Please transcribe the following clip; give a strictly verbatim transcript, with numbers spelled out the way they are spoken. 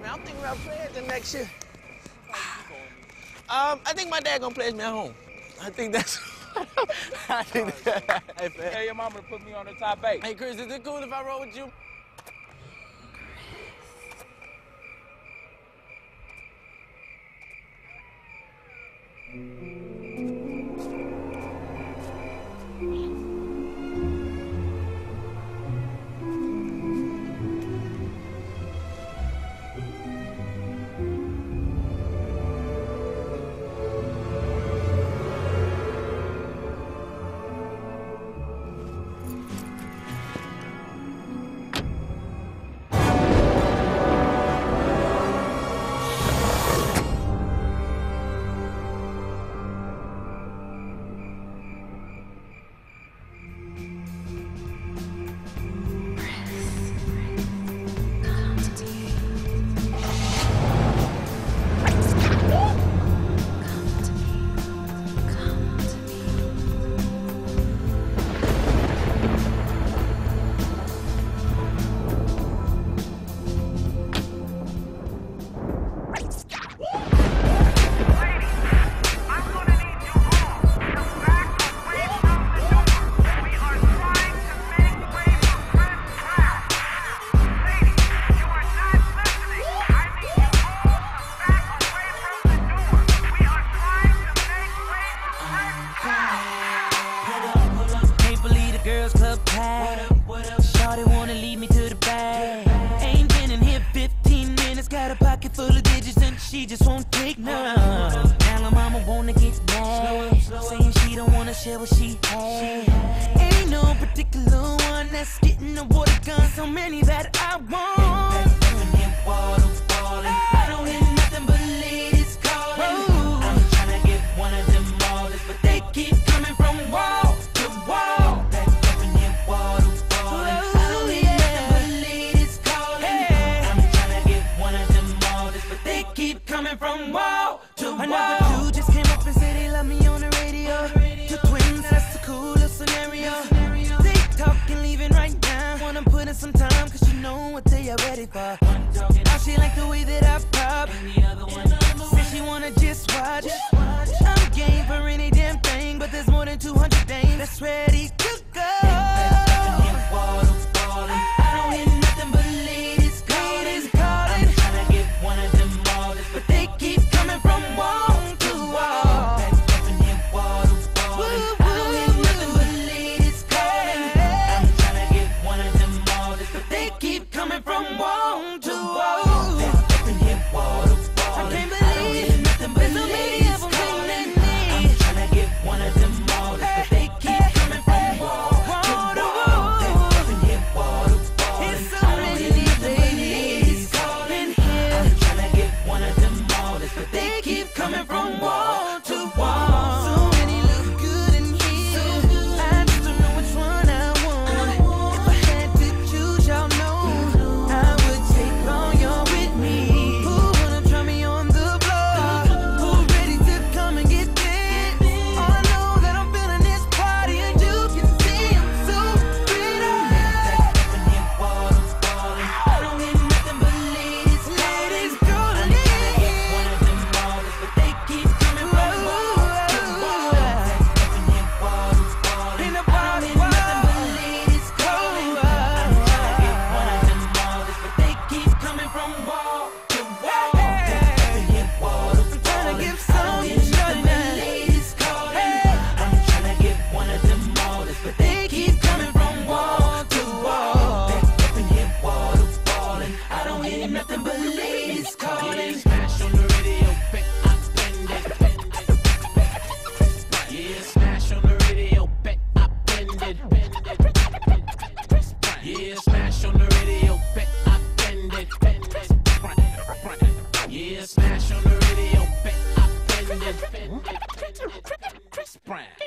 man. I'm thinking about playing the next year. Um, I think my dad gonna place me at home. I think that's. I think that. Hey, Tell your mama to put me on the top eight. Hey, Chris, is it cool if I roll with you? She just won't take none. Now her mama wanna get mad, saying she don't wanna share what she had. Ain't no particular one that's getting the water gun. So many that I want. I don't hear nothing but ladies calling. I'm tryna get one of them all this, but they keep coming from wall to wall. I don't hear nothing but ladies calling. I'm tryna get one of them all this, but they keep coming from wall to wall. Another dude just came up and said he love me on the radio. Two twins, that's the coolest scenario. They talking, leaving right now. Wanna put in some time, cause you know what they are ready for. Now she like the way that I pop. Said she wanna just watch. I'm game for any damn thing, but there's more than two hundred dames that's ready to go. I don't hear nothing but ladies calling. I'm tryna get one of them all this, but they keep coming from wall to wall. I don't hear nothing but ladies calling. I'm tryna get one of them all this, but they keep coming from wall to wall. I can't believe there's so many of them calling me. I'm tryna get one of them all this, but they keep coming from wall to wall. There's so many ladies calling here. I'm tryna get one of them all this, but they keep coming from wall to wall. So many look good in here. I just don't know which one I want. If I had to choose, y'all know I would take all y'all with me. Who wanna try me on the floor? Who ready to come and get this? All I know that I'm feeling this party, and you can see I'm so pretty. I don't hear nothing but ladies, ladies calling. I'm tryna get one of them all this, but they keep coming from wall to wall. Ain't nobody nothing but ladies calling. I'm tryna get one of them all this, but they keep coming from wall to wall. I'm tryna give some to ladies calling. I'm tryna get one of them all this, but they keep coming from wall to wall. I don't hear nothing but ladies calling. Smash on the radio, bet I bend it. Yeah, smash on the radio, bet I bend it. Yeah, smash on the radio, bet I bend it. Yeah, smash on the radio, bet I bend it. Chris Brown.